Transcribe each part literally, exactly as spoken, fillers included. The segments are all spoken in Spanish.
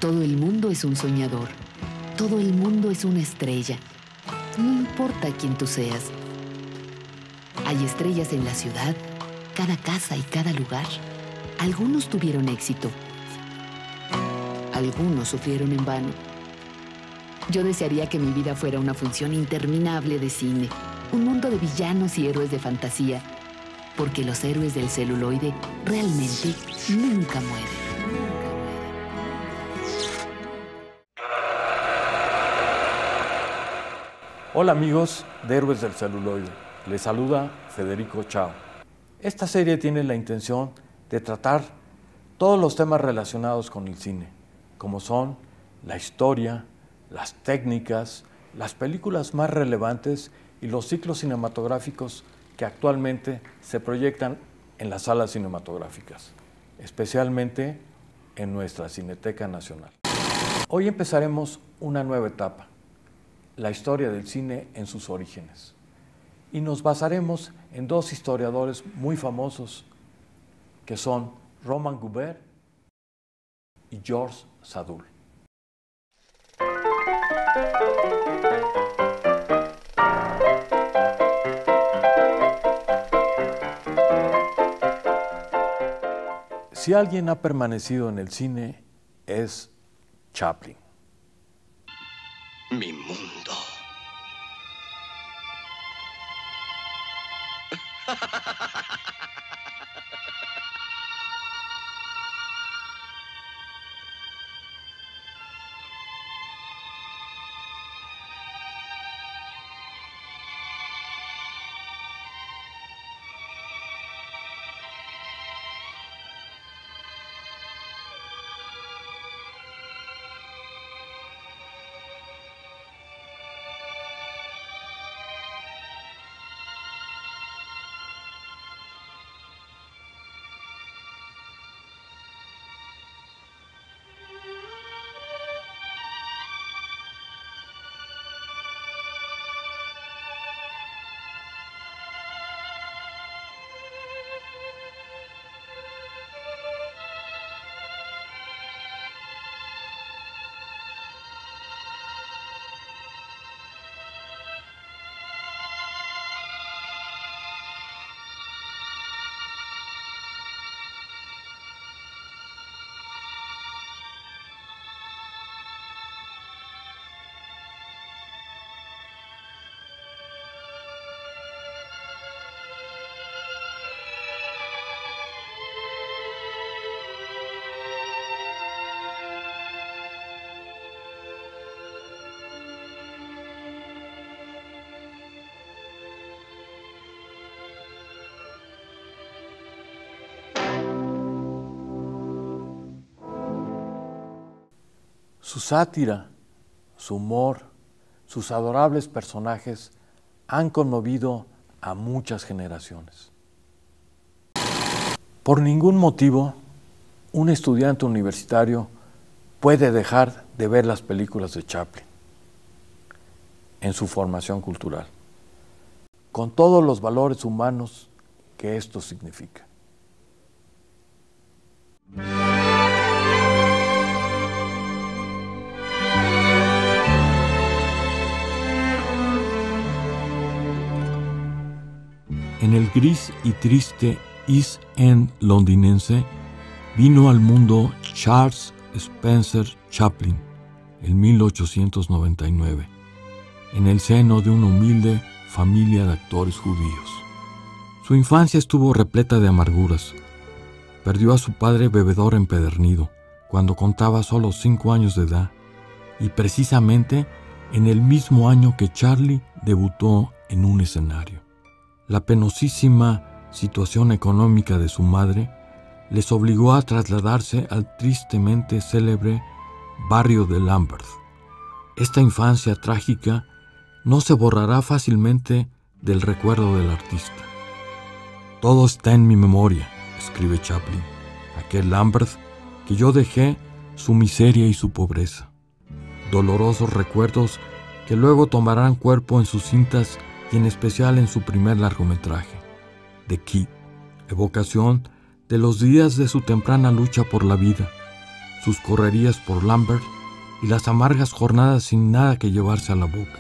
Todo el mundo es un soñador. Todo el mundo es una estrella. No importa quién tú seas. Hay estrellas en la ciudad, cada casa y cada lugar. Algunos tuvieron éxito. Algunos sufrieron en vano. Yo desearía que mi vida fuera una función interminable de cine, un mundo de villanos y héroes de fantasía, porque los héroes del celuloide realmente nunca mueren. Hola amigos de Héroes del Celuloide, les saluda Federico Chao. Esta serie tiene la intención de tratar todos los temas relacionados con el cine, como son la historia, las técnicas, las películas más relevantes y los ciclos cinematográficos que actualmente se proyectan en las salas cinematográficas, especialmente en nuestra Cineteca Nacional. Hoy empezaremos una nueva etapa, la historia del cine en sus orígenes, y nos basaremos en dos historiadores muy famosos que son Roman Goubert y Georges Sadoul. Si alguien ha permanecido en el cine, es Chaplin. Mi mundo. Su sátira, su humor, sus adorables personajes han conmovido a muchas generaciones. Por ningún motivo, un estudiante universitario puede dejar de ver las películas de Chaplin en su formación cultural, con todos los valores humanos que esto significa. En el gris y triste East End londinense vino al mundo Charles Spencer Chaplin en mil ochocientos noventa y nueve, en el seno de una humilde familia de actores judíos. Su infancia estuvo repleta de amarguras. Perdió a su padre bebedor empedernido cuando contaba solo cinco años de edad, y precisamente en el mismo año que Charlie debutó en un escenario. La penosísima situación económica de su madre les obligó a trasladarse al tristemente célebre barrio de Lambeth. Esta infancia trágica no se borrará fácilmente del recuerdo del artista. Todo está en mi memoria, escribe Chaplin, aquel Lambeth que yo dejé su miseria y su pobreza. Dolorosos recuerdos que luego tomarán cuerpo en sus cintas y en especial en su primer largometraje, The Kid, evocación de los días de su temprana lucha por la vida, sus correrías por Lambert y las amargas jornadas sin nada que llevarse a la boca.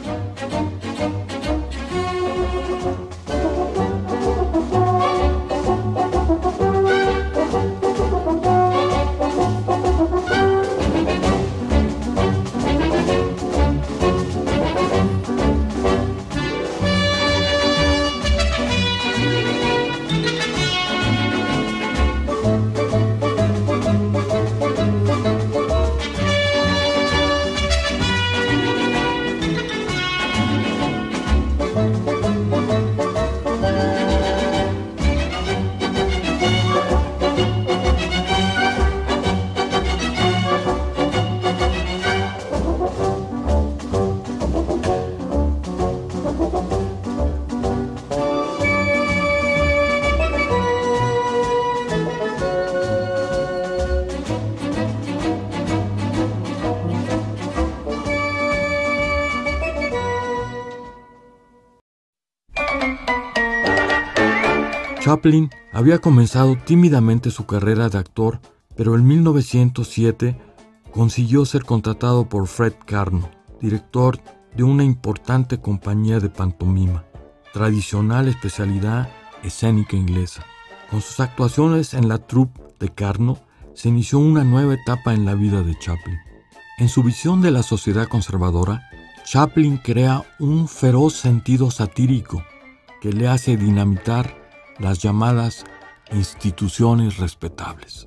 Chaplin había comenzado tímidamente su carrera de actor, pero en mil novecientos siete consiguió ser contratado por Fred Karno, director de una importante compañía de pantomima, tradicional especialidad escénica inglesa. Con sus actuaciones en la troupe de Karno se inició una nueva etapa en la vida de Chaplin. En su visión de la sociedad conservadora, Chaplin crea un feroz sentido satírico que le hace dinamitar las llamadas instituciones respetables.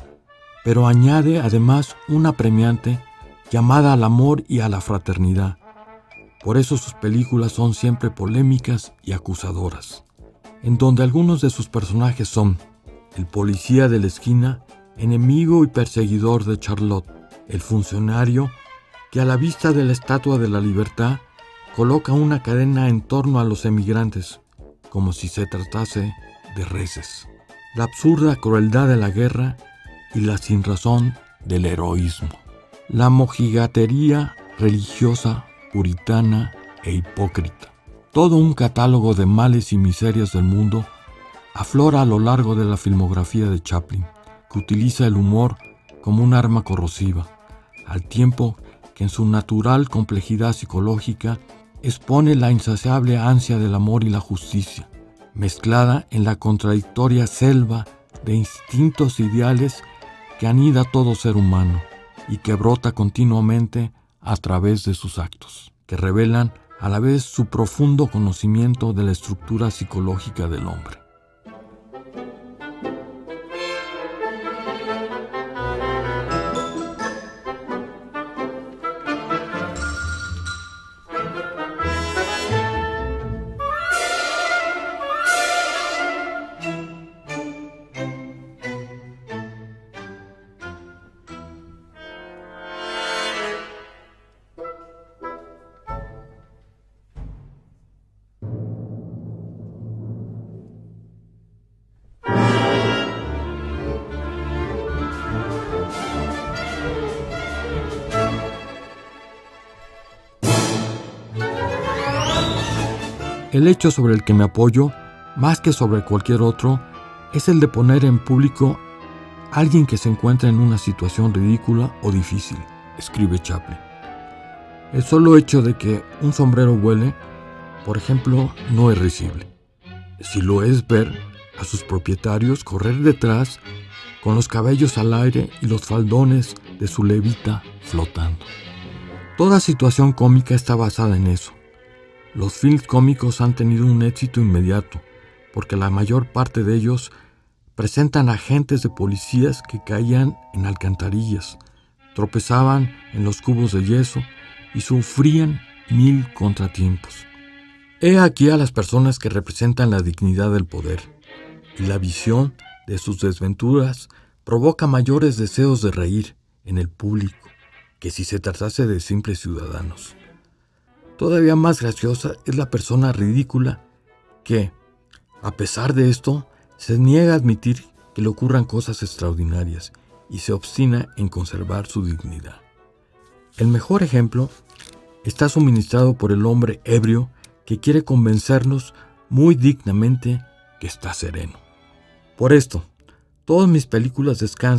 Pero añade además una premiante llamada al amor y a la fraternidad. Por eso sus películas son siempre polémicas y acusadoras, en donde algunos de sus personajes son el policía de la esquina, enemigo y perseguidor de Charlotte, el funcionario que a la vista de la Estatua de la Libertad coloca una cadena en torno a los emigrantes, como si se tratase de reses, la absurda crueldad de la guerra y la sinrazón del heroísmo, la mojigatería religiosa, puritana e hipócrita. Todo un catálogo de males y miserias del mundo aflora a lo largo de la filmografía de Chaplin, que utiliza el humor como un arma corrosiva, al tiempo que en su natural complejidad psicológica expone la insaciable ansia del amor y la justicia, mezclada en la contradictoria selva de instintos ideales que anida todo ser humano y que brota continuamente a través de sus actos, que revelan a la vez su profundo conocimiento de la estructura psicológica del hombre. El hecho sobre el que me apoyo, más que sobre cualquier otro, es el de poner en público a alguien que se encuentra en una situación ridícula o difícil, escribe Chaplin. El solo hecho de que un sombrero vuele, por ejemplo, no es risible. Si lo es ver a sus propietarios correr detrás con los cabellos al aire y los faldones de su levita flotando. Toda situación cómica está basada en eso. Los films cómicos han tenido un éxito inmediato, porque la mayor parte de ellos presentan agentes de policías que caían en alcantarillas, tropezaban en los cubos de yeso y sufrían mil contratiempos. He aquí a las personas que representan la dignidad del poder, y la visión de sus desventuras provoca mayores deseos de reír en el público que si se tratase de simples ciudadanos. Todavía más graciosa es la persona ridícula que, a pesar de esto, se niega a admitir que le ocurran cosas extraordinarias y se obstina en conservar su dignidad. El mejor ejemplo está suministrado por el hombre ebrio que quiere convencernos muy dignamente que está sereno. Por esto, todas mis películas descansan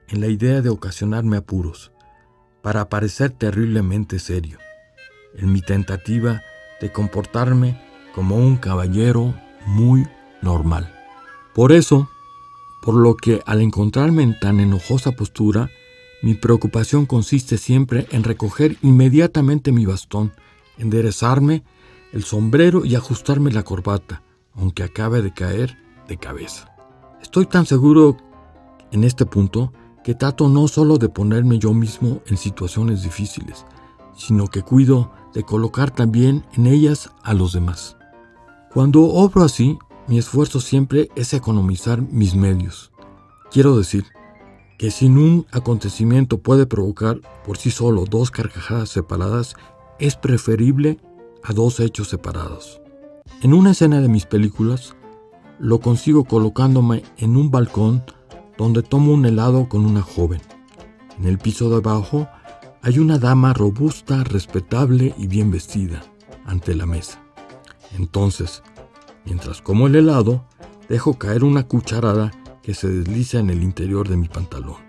en la idea de ocasionarme apuros, para parecer terriblemente serio, en mi tentativa de comportarme como un caballero muy normal. Por eso, por lo que al encontrarme en tan enojosa postura, mi preocupación consiste siempre en recoger inmediatamente mi bastón, enderezarme el sombrero y ajustarme la corbata, aunque acabe de caer de cabeza. Estoy tan seguro en este punto que trato no solo de ponerme yo mismo en situaciones difíciles, sino que cuido de colocar también en ellas a los demás. Cuando obro así, mi esfuerzo siempre es economizar mis medios. Quiero decir que si un acontecimiento puede provocar por sí solo dos carcajadas separadas, es preferible a dos hechos separados. En una escena de mis películas, lo consigo colocándome en un balcón donde tomo un helado con una joven. En el piso de abajo hay una dama robusta, respetable y bien vestida ante la mesa. Entonces, mientras como el helado, dejo caer una cucharada que se desliza en el interior de mi pantalón,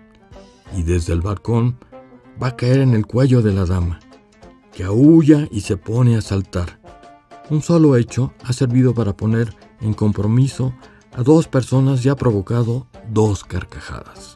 y desde el balcón va a caer en el cuello de la dama, que aúlla y se pone a saltar. Un solo hecho ha servido para poner en compromiso a dos personas y ha provocado dos carcajadas.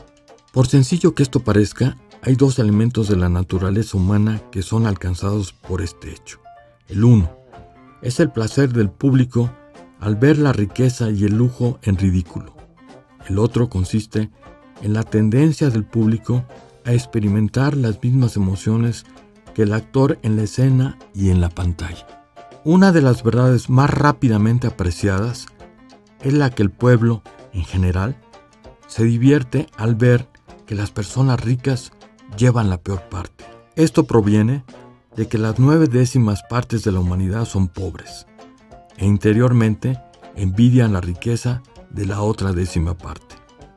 Por sencillo que esto parezca, hay dos elementos de la naturaleza humana que son alcanzados por este hecho. El uno es el placer del público al ver la riqueza y el lujo en ridículo. El otro consiste en la tendencia del público a experimentar las mismas emociones que el actor en la escena y en la pantalla. Una de las verdades más rápidamente apreciadas es la que el pueblo, en general, se divierte al ver que las personas ricas llevan la peor parte. Esto proviene de que las nueve décimas partes de la humanidad son pobres, e interiormente envidian la riqueza de la otra décima parte.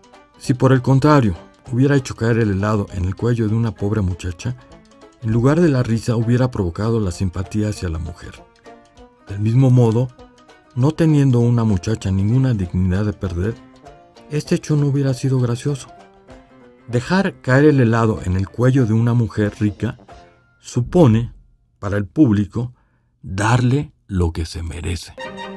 Si por el contrario hubiera hecho caer el helado en el cuello de una pobre muchacha, en lugar de la risa hubiera provocado la simpatía hacia la mujer. Del mismo modo, no teniendo una muchacha ninguna dignidad de perder, este hecho no hubiera sido gracioso. Dejar caer el helado en el cuello de una mujer rica supone, para el público, darle lo que se merece.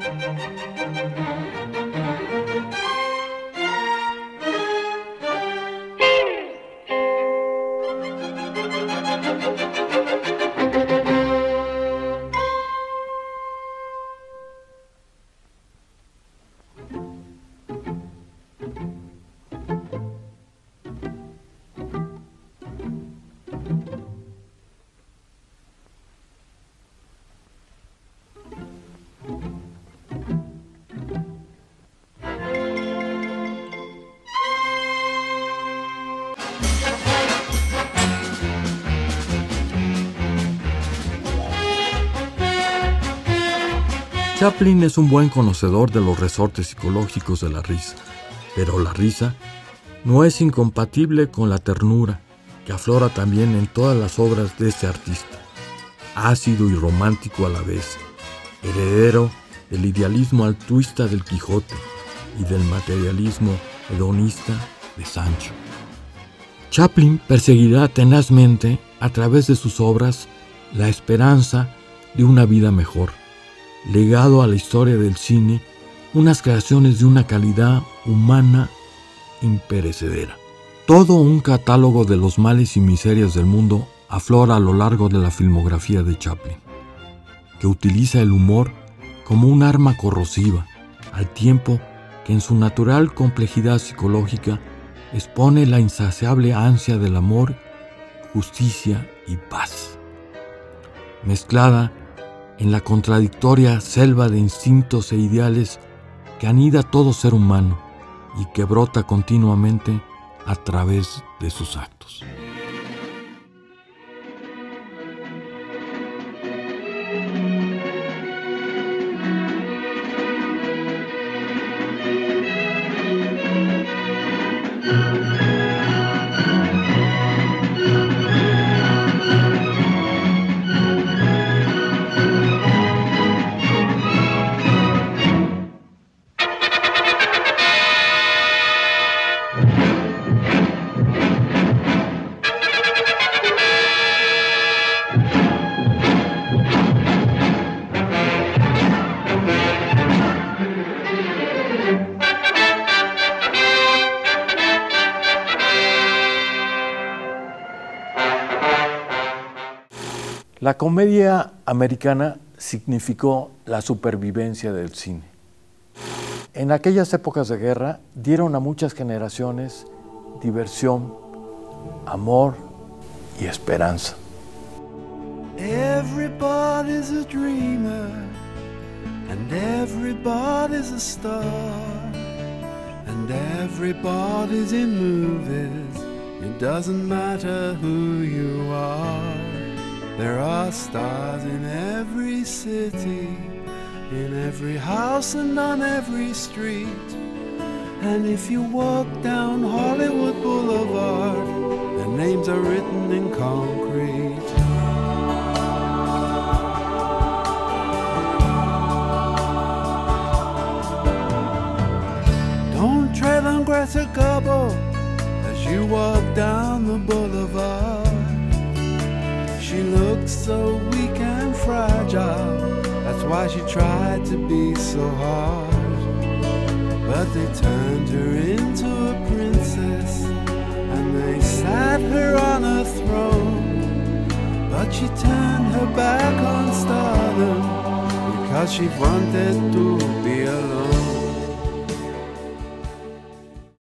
Chaplin es un buen conocedor de los resortes psicológicos de la risa, pero la risa no es incompatible con la ternura, que aflora también en todas las obras de este artista, ácido y romántico a la vez, heredero del idealismo altruista del Quijote y del materialismo hedonista de Sancho. Chaplin perseguirá tenazmente, a través de sus obras, la esperanza de una vida mejor, legado a la historia del cine, unas creaciones de una calidad humana imperecedera. Todo un catálogo de los males y miserias del mundo aflora a lo largo de la filmografía de Chaplin, que utiliza el humor como un arma corrosiva, al tiempo que en su natural complejidad psicológica expone la insaciable ansia del amor, justicia y paz, mezclada en la contradictoria selva de instintos e ideales que anida todo ser humano y que brota continuamente a través de sus actos. La comedia americana significó la supervivencia del cine. En aquellas épocas de guerra dieron a muchas generaciones diversión, amor y esperanza. Everybody's a dreamer and everybody's a star and everybody's in movies. It doesn't matter who you are. There are stars in every city, in every house and on every street. And if you walk down Hollywood Boulevard, their names are written in concrete. Don't tread on Greta Garbo as you walk down the boulevard. She looks so weak and fragile, that's why she tried to be so hard. But they turned her into a princess and they sat her on a throne. But she turned her back on stardom because she wanted to be alone.